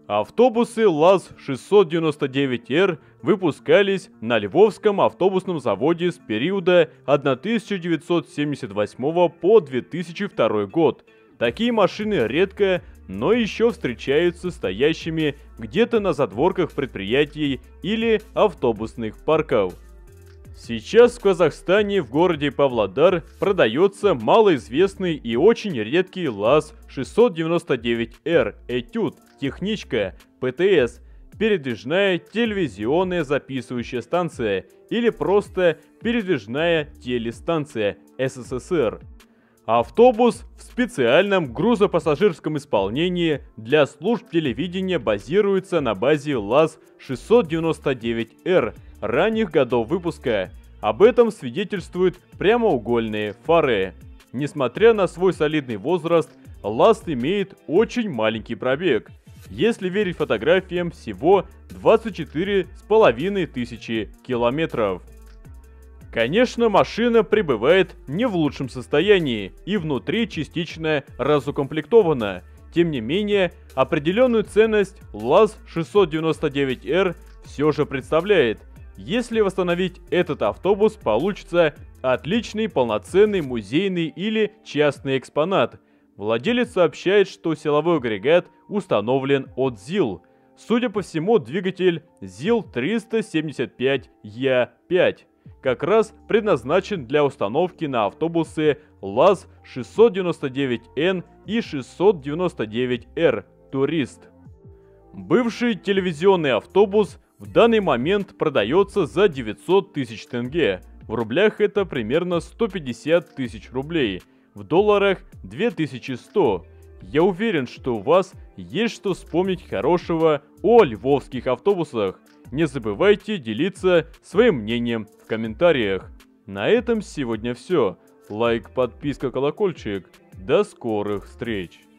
Автобусы ЛАЗ-699Р выпускались на Львовском автобусном заводе с периода 1978 по 2002 год. Такие машины редко, но еще встречаются стоящими где-то на задворках предприятий или автобусных парков. Сейчас в Казахстане в городе Павлодар продается малоизвестный и очень редкий ЛАЗ-699Р «Этюд», техничка, ПТС, передвижная телевизионная записывающая станция или просто передвижная телестанция СССР. Автобус в специальном грузопассажирском исполнении для служб телевидения базируется на базе ЛАЗ-699Р ранних годов выпуска. Об этом свидетельствуют прямоугольные фары. Несмотря на свой солидный возраст, ЛАЗ имеет очень маленький пробег. Если верить фотографиям, всего 24,5 тысячи километров. Конечно, машина пребывает не в лучшем состоянии и внутри частично разукомплектована. Тем не менее, определенную ценность ЛАЗ-699Р все же представляет. Если восстановить этот автобус, получится отличный полноценный музейный или частный экспонат. Владелец сообщает, что силовой агрегат установлен от ЗИЛ. Судя по всему, двигатель ЗИЛ-375Я5 как раз предназначен для установки на автобусы ЛАЗ-699Н и 699Р «Турист». Бывший телевизионный автобус в данный момент продается за 900 тысяч тенге. В рублях это примерно 150 тысяч рублей. В долларах 2100. Я уверен, что у вас есть что вспомнить хорошего о львовских автобусах. Не забывайте делиться своим мнением в комментариях. На этом сегодня все. Лайк, подписка, колокольчик. До скорых встреч!